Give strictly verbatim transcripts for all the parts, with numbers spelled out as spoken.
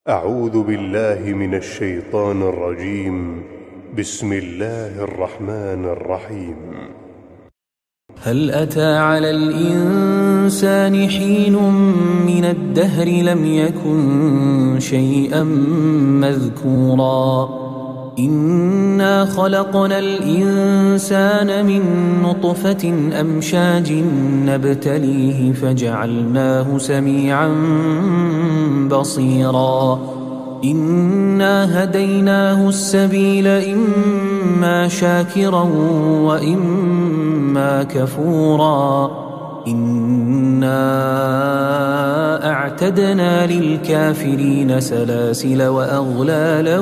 أعوذ بالله من الشيطان الرجيم. بسم الله الرحمن الرحيم. هل أتى على الإنسان حين من الدهر لم يكن شيئا مذكورا إنا خلقنا الإنسان من نطفة أمشاج نبتليه فجعلناه سميعا بصيرا إنا هديناه السبيل إما شاكرا وإما كفورا إنا أعتدنا للكافرين سلاسل وأغلالا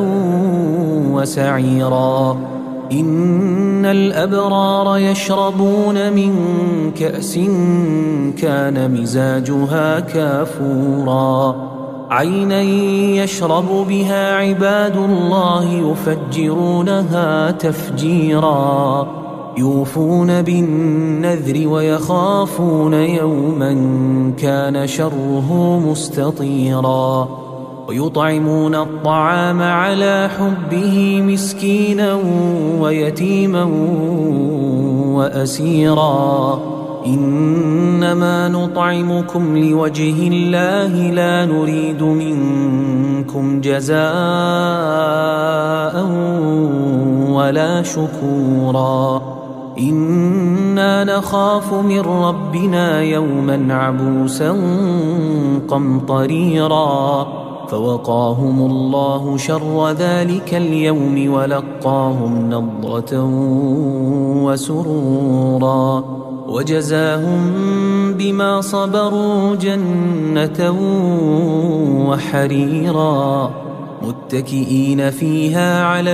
وسعيرا إن الأبرار يشربون من كأس كان مزاجها كافورا عينا يشرب بها عباد الله يفجرونها تفجيرا يوفون بالنذر ويخافون يوما كان شره مستطيرا ويطعمون الطعام على حبه مسكينا ويتيما وأسيرا إنما نطعمكم لوجه الله لا نريد منكم جزاء ولا شكورا إنا نخاف من ربنا يوما عبوسا قمطريرا فوقاهم الله شر ذلك اليوم ولقاهم نضرة وسرورا وجزاهم بما صبروا جنة وحريرا متكئين فيها على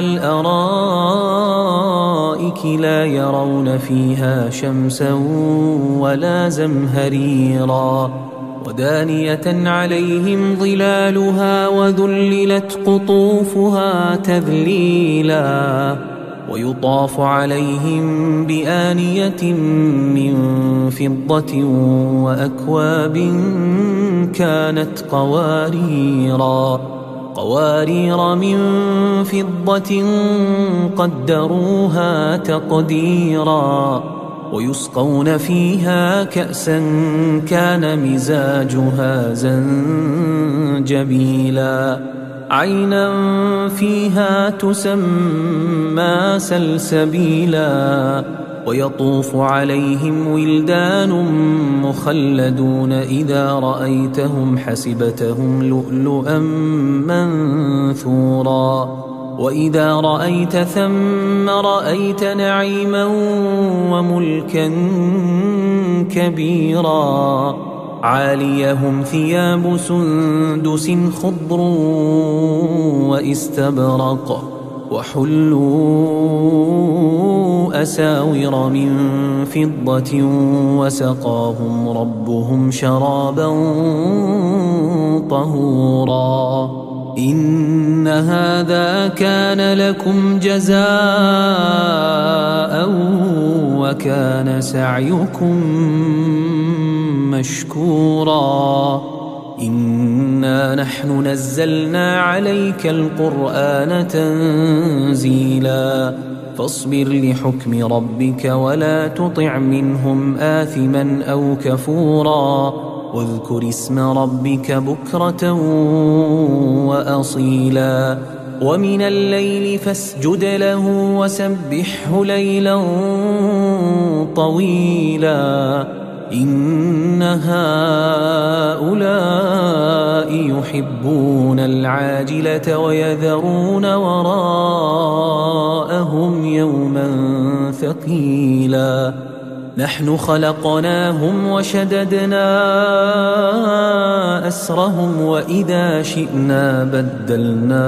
الأرائك لا يرون فيها شمسا ولا زمهريرا ودانية عليهم ظلالها وذللت قطوفها تذليلا ويطاف عليهم بآنية من فضة وأكواب كانت قواريرا قوارير من فضة قدروها تقديرا ويسقون فيها كأسا كان مزاجها زنجبيلا عينا فيها تسمى سلسبيلا ويطوف عليهم ولدان مخلدون إذا رأيتهم حسبتهم لؤلؤا منثورا وإذا رأيت ثم رأيت نعيما وملكا كبيرا عاليهم ثياب سندس خضر واستبرق وحلوا أساور من فضة وسقاهم ربهم شرابا طهورا إن هذا كان لكم جزاء وكان سعيكم مشكورا إنا نحن نزلنا عليك القرآن تنزيلا فاصبر لحكم ربك ولا تطع منهم آثما أو كفورا واذكر اسم ربك بكرة وأصيلا ومن الليل فاسجد له وسبحه ليلا طويلا إن هؤلاء يحبون العاجلة ويذرون وراءهم يوما ثقيلا نحن خلقناهم وشددنا أسرهم وإذا شئنا بدلنا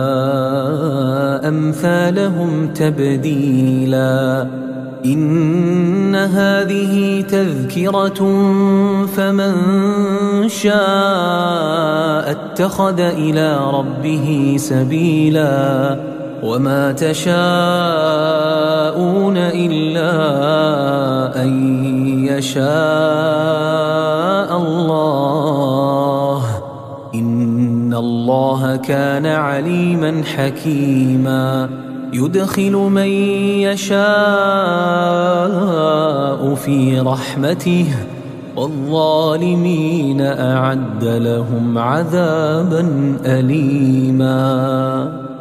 أمثالهم تبديلا إن هذه تذكرة فمن شاء اتخذ إلى ربه سبيلا وما تشاءون إلا أن يشاء الله إن الله كان عليما حكيما يدخل من يشاء في رحمته والظالمين أعد لهم عذابا أليما.